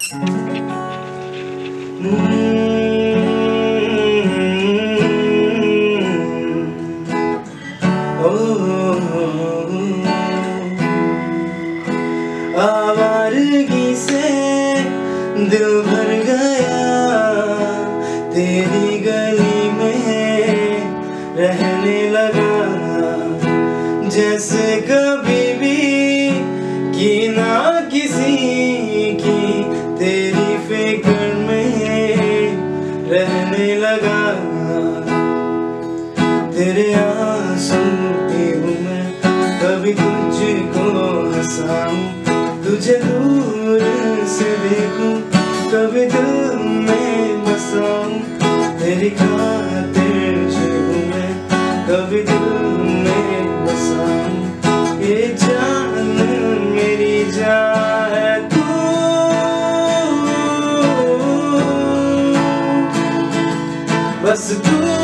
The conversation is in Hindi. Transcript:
आवारगी से दिल भर गया, तेरी गली में रहने लगा। जैसे कभी भी की ना किसी की, तेरी फिक्र में रहने लगा। तेरे आंसू की हूँ मैं, कभी तुझको हंसाऊं, तुझे दूर से देखूं, कभी दिल में बसाऊं। तेरी खातिर जीऊं मैं, कभी दिल में बसाऊं। ये जान मेरी जान है तू, बस तू।